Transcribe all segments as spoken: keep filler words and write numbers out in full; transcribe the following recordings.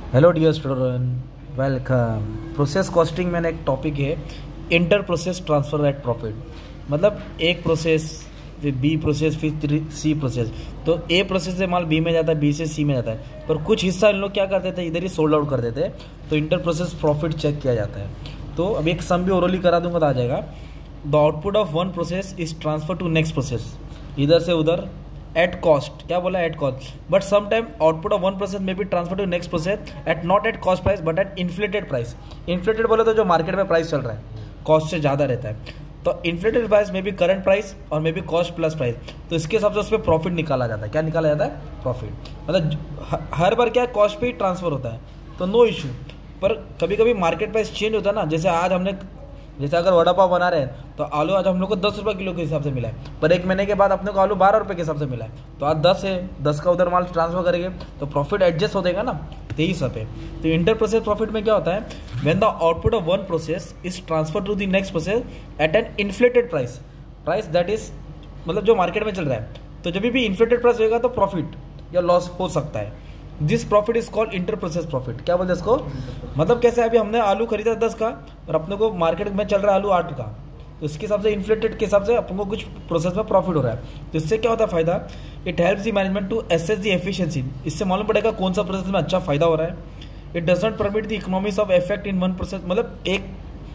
Hello dear student, welcome. Process costing में एक topic है inter process transfer at profit. मतलब एक प्रोसेस फिर बी प्रोसेस फिर सी प्रोसेस, तो ए प्रोसेस से माल बी में जाता है, बी से सी में जाता है, पर कुछ हिस्सा इन लोग क्या करते थे, इधर ही सोल्ड आउट कर देते हैं, तो इंटर प्रोसेस प्रॉफिट चेक किया जाता है। तो अब एक सम भी ओरली करा दूंगा तो आ जाएगा। The output of one process is transfer to next process, इधर से उधर एट कॉस्ट। क्या बोला? At cost. But some time output of one process may be transfer to next process at not at cost price but at inflated price. Inflated बोले तो जो market में price चल रहा है, कॉस्ट से ज़्यादा रहता है। तो इन्फ्लेटेड प्राइस में भी करंट प्राइस और may be cost plus price, तो इसके हिसाब से उस पर प्रॉफिट निकाला जाता है। क्या निकाला जाता है? प्रॉफिट। मतलब हर बार क्या कॉस्ट पे ही ट्रांसफर होता है, तो नो इशू। पर कभी कभी मार्केट प्राइस चेंज होता है ना, जैसे आज हमने जैसे अगर वड़ा पाव बना रहे हैं तो आलू आज हम लोग को दस रुपये किलो के हिसाब से मिला है, पर एक महीने के बाद अपने को आलू बारह रुपये के हिसाब से मिला है, तो आज दस है, दस का उधर माल ट्रांसफर करेंगे तो प्रॉफिट एडजस्ट हो जाएगा ना। तो यही सब है। तो इंटर प्रोसेस प्रॉफिट में क्या होता है, when the output of one process is transfer to the next process at an inflated price, price that is मतलब जो मार्केट में चल रहा है, तो जब भी इन्फ्लेटेड प्राइस होगा तो प्रॉफिट या लॉस हो सकता है। This profit is called inter process profit. क्या बोलते हैं इसको? मतलब कैसे, अभी हमने आलू खरीदा दस का और अपने को मार्केट में चल रहा है आलू आठ का, तो इसके हिसाब से इन्फ्लेटेड के हिसाब से अपन को कुछ प्रोसेस में प्रॉफिट हो रहा है। तो इससे क्या होता है फायदा? It helps the management to assess the efficiency. इससे मालूम पड़ेगा कौन सा प्रोसेस में अच्छा फायदा हो रहा है। It does not permit the economics of effect in one process. मतलब एक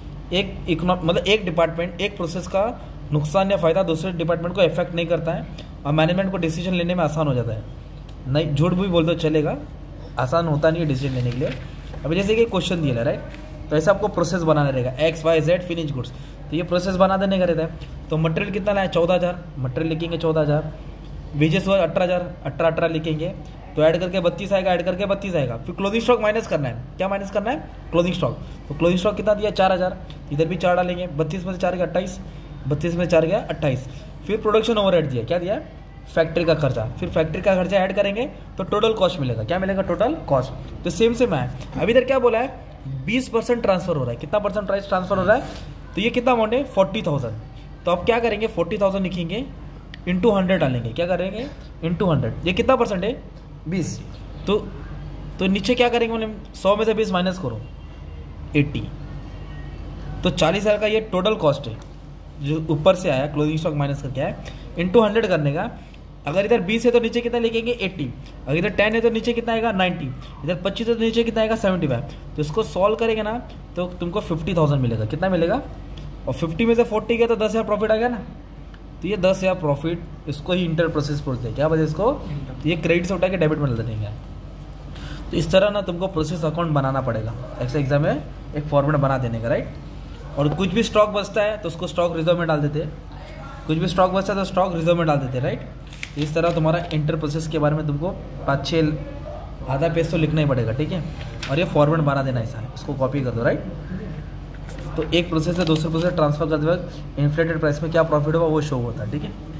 एक इकोनॉ मतलब एक डिपार्टमेंट एक प्रोसेस का नुकसान या फायदा दूसरे डिपार्टमेंट को इफेक्ट नहीं करता है, और मैनेजमेंट को डिसीजन लेने में आसान हो जाता है। नहीं, झूठ भी बोल दो चलेगा, आसान होता नहीं है डिसीजन लेने के लिए। अभी जैसे कि क्वेश्चन दिया है राइट, तो ऐसा आपको प्रोसेस बनाना रहेगा, X Y Z finish goods, तो ये प्रोसेस बना देने का रहता है। तो मटेरियल कितना लाया? चौदह हज़ार मटेरियल लिखेंगे, चौदह हज़ार वेजेस हुआ अठारह हज़ार अठारह अठारह लिखेंगे, तो ऐड करके बत्तीस आएगा, ऐड करके बत्तीस आएगा। फिर क्लोजिंग स्टॉक माइनस करना है। क्या माइनस करना है? Closing stock. तो क्लोजिंग स्टॉक कितना दिया? चार हज़ार, इधर भी चार डालेंगे, बत्तीस में से चार गया अट्ठाईस, बत्तीस में चार गया अट्ठाईस। फिर प्रोडक्शन ओवरहेड दिया, क्या दिया? फैक्ट्री का खर्चा। फिर फैक्ट्री का खर्चा ऐड करेंगे तो टोटल कॉस्ट मिलेगा। क्या मिलेगा? Total cost. तो सेम सेम है। अभी इधर क्या बोला है? बीस परसेंट ट्रांसफर हो रहा है। कितना परसेंट प्राइस ट्रांसफर हो रहा है? तो ये कितना अमाउंट है? Forty thousand. तो अब क्या करेंगे? फोर्टी थाउजेंड लिखेंगे, इंटू हंड्रेड डालेंगे। क्या करेंगे? Into hundred. ये कितना परसेंट है? बीस। तो तो नीचे क्या करेंगे? मतलब सौ में से बीस माइनस करो, एट्टी। तो चालीस हज़ार का ये टोटल कॉस्ट है जो ऊपर से आया, क्लोजिंग स्टॉक माइनस करके आया, इंटू हंड्रेड करने का। अगर इधर बीस है तो नीचे कितना लिखेंगे? अस्सी। अगर इधर टेन है तो नीचे कितना आएगा? नब्बे। इधर पच्चीस है तो नीचे कितना आएगा? पचहत्तर। तो इसको सॉल्व करेंगे ना तो तुमको फिफ्टी थाउजेंड मिलेगा। कितना मिलेगा? और फिफ्टी में से फोर्टी गया तो दस हज़ार प्रॉफिट आ गया ना। तो ये दस हज़ार प्रॉफिट, इसको ही इंटर प्रोसेस बोलते हैं। क्या बोलते हैं इसको? ये क्रेडिट से उठा के डेबिट में डाल देंगे। तो इस तरह ना तुमको प्रोसेस अकाउंट बनाना पड़ेगा ऐसे एग्जाम में, एक फॉर्मेट बना देने का राइट। और कुछ भी स्टॉक बचता है तो उसको स्टॉक रिजर्व में डाल देते हैं, कुछ भी स्टॉक बचता है तो स्टॉक रिजर्व में डाल देते हैं राइट। इस तरह तुम्हारा इंटर प्रोसेस के बारे में तुमको पाँच छः आधा पेज तो लिखना ही पड़ेगा, ठीक है। और ये फॉर्मेट बना देना ऐसा है, इसको कॉपी कर दो राइट। तो एक प्रोसेस से दूसरे प्रोसेस ट्रांसफर करते वक्त इन्फ्लेटेड प्राइस में क्या प्रॉफिट होगा वो शो होता है, ठीक है।